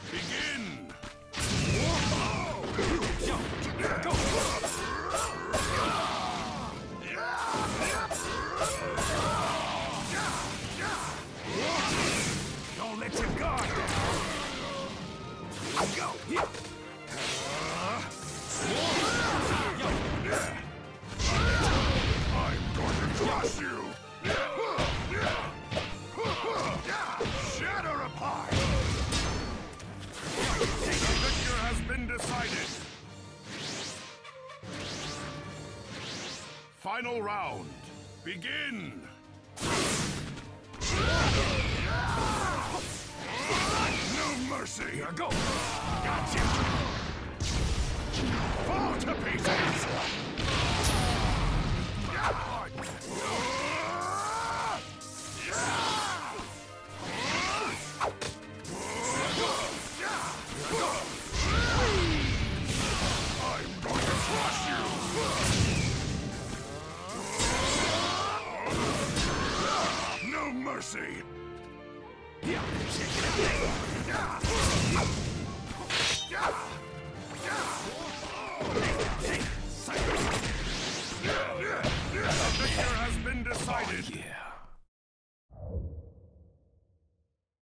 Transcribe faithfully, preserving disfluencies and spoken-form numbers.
Begin! Don't let your guard down. Go. I'm going to crush you! Shatter apart. The victor has been decided. Final round. Begin! No mercy! Here, go. Gotcha. Fall to pieces. I'm going to crush you! No mercy! Yeah, check it out. The victor has been decided. Yeah.